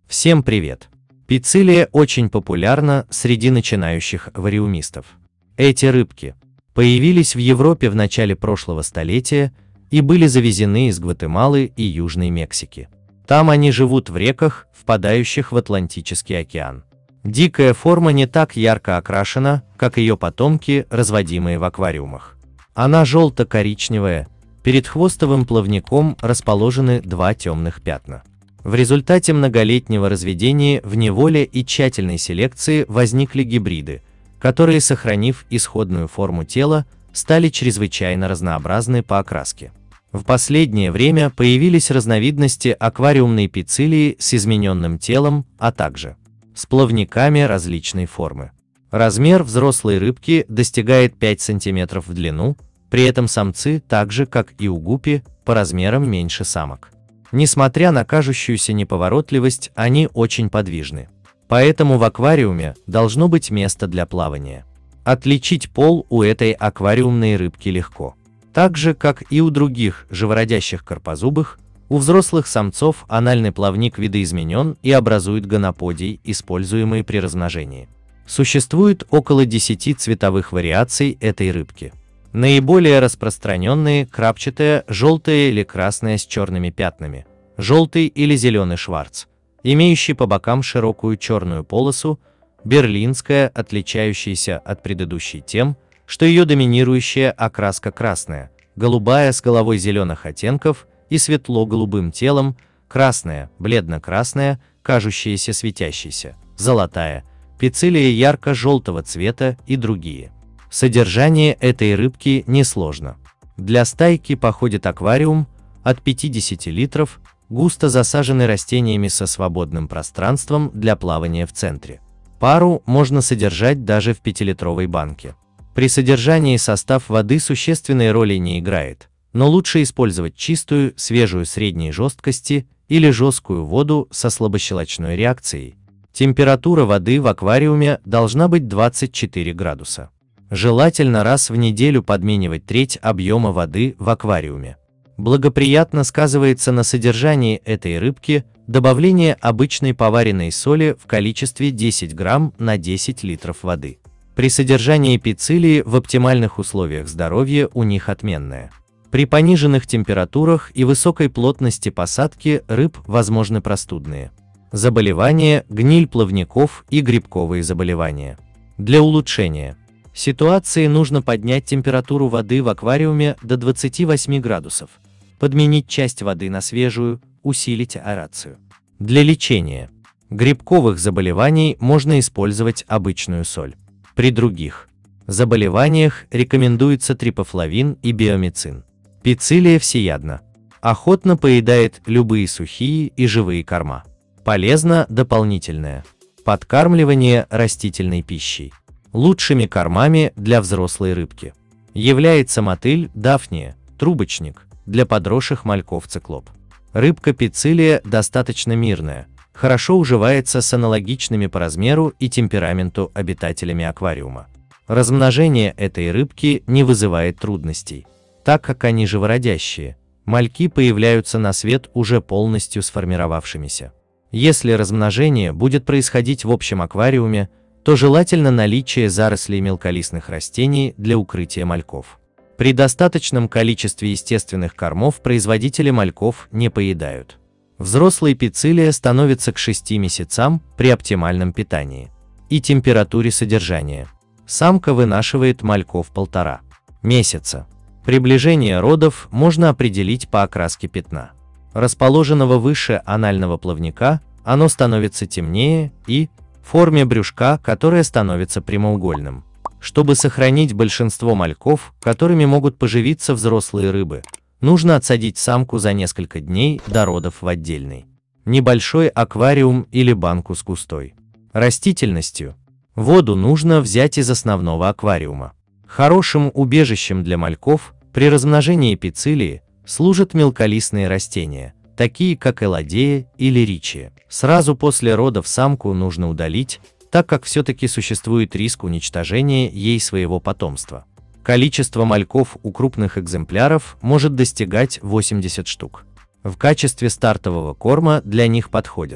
Всем привет! Пицилия очень популярна среди начинающих аквариумистов. Эти рыбки появились в Европе в начале прошлого столетия и были завезены из Гватемалы и Южной Мексики. Там они живут в реках, впадающих в Атлантический океан. Дикая форма не так ярко окрашена, как ее потомки, разводимые в аквариумах. Она желто-коричневая, перед хвостовым плавником расположены два темных пятна. В результате многолетнего разведения в неволе и тщательной селекции возникли гибриды, которые, сохранив исходную форму тела, стали чрезвычайно разнообразны по окраске. В последнее время появились разновидности аквариумной пицилии с измененным телом, а также с плавниками различной формы. Размер взрослой рыбки достигает 5 см в длину, при этом самцы, так же как и у гуппи, по размерам меньше самок. Несмотря на кажущуюся неповоротливость, они очень подвижны. Поэтому в аквариуме должно быть место для плавания. Отличить пол у этой аквариумной рыбки легко. Так же, как и у других живородящих карпозубых, у взрослых самцов анальный плавник видоизменен и образует гоноподий, используемый при размножении. Существует около 10 цветовых вариаций этой рыбки. Наиболее распространенные – крапчатая, желтая или красная с черными пятнами, желтый или зеленый шварц, имеющий по бокам широкую черную полосу, берлинская, отличающаяся от предыдущей тем, что ее доминирующая окраска красная, голубая с головой зеленых оттенков и светло-голубым телом, красная, бледно-красная, кажущаяся светящейся, золотая, пицилия ярко-желтого цвета и другие. Содержание этой рыбки несложно. Для стайки походит аквариум от 50 литров, густо засаженный растениями со свободным пространством для плавания в центре. Пару можно содержать даже в 5-литровой банке. При содержании состав воды существенной роли не играет, но лучше использовать чистую, свежую средней жесткости или жесткую воду со слабощелочной реакцией. Температура воды в аквариуме должна быть 24 градуса. Желательно раз в неделю подменивать треть объема воды в аквариуме. Благоприятно сказывается на содержании этой рыбки добавление обычной поваренной соли в количестве 10 грамм на 10 литров воды. При содержании пицилии в оптимальных условиях здоровье у них отменное. При пониженных температурах и высокой плотности посадки рыб возможны простудные заболевания, гниль плавников и грибковые заболевания. Для улучшения ситуации нужно поднять температуру воды в аквариуме до 28 градусов, подменить часть воды на свежую, усилить аэрацию. Для лечения грибковых заболеваний можно использовать обычную соль. При других заболеваниях рекомендуется трипофлавин и биомицин. Пицилия всеядна. Охотно поедает любые сухие и живые корма. Полезно дополнительное подкармливание растительной пищей. Лучшими кормами для взрослой рыбки является мотыль дафния, трубочник, для подросших мальков циклоп. Рыбка пицилия достаточно мирная, хорошо уживается с аналогичными по размеру и темпераменту обитателями аквариума. Размножение этой рыбки не вызывает трудностей, так как они живородящие, мальки появляются на свет уже полностью сформировавшимися. Если размножение будет происходить в общем аквариуме, то желательно наличие зарослей мелколистных растений для укрытия мальков. При достаточном количестве естественных кормов производители мальков не поедают. Взрослая пицилия становится к 6 месяцам при оптимальном питании и температуре содержания. Самка вынашивает мальков 1,5 месяца. Приближение родов можно определить по окраске пятна, расположенного выше анального плавника, оно становится темнее и форме брюшка, которое становится прямоугольным. Чтобы сохранить большинство мальков, которыми могут поживиться взрослые рыбы, нужно отсадить самку за несколько дней до родов в отдельный небольшой аквариум или банку с густой растительностью. Воду нужно взять из основного аквариума. Хорошим убежищем для мальков при размножении пицилии служат мелколистные растения, такие как элодея или ричия. Сразу после родов самку нужно удалить, так как все-таки существует риск уничтожения ей своего потомства. Количество мальков у крупных экземпляров может достигать 80 штук. В качестве стартового корма для них подходят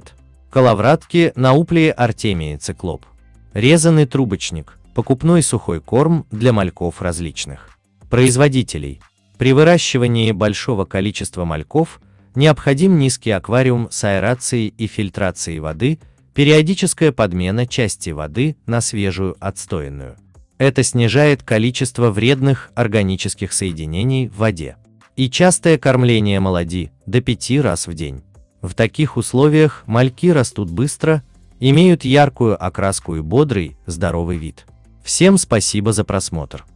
коловратки, науплии, артемии, циклоп. Резанный трубочник, покупной сухой корм для мальков различных производителей. При выращивании большого количества мальков необходим низкий аквариум с аэрацией и фильтрацией воды, периодическая подмена части воды на свежую отстоянную. Это снижает количество вредных органических соединений в воде. И частое кормление молоди до 5 раз в день. В таких условиях мальки растут быстро, имеют яркую окраску и бодрый, здоровый вид. Всем спасибо за просмотр.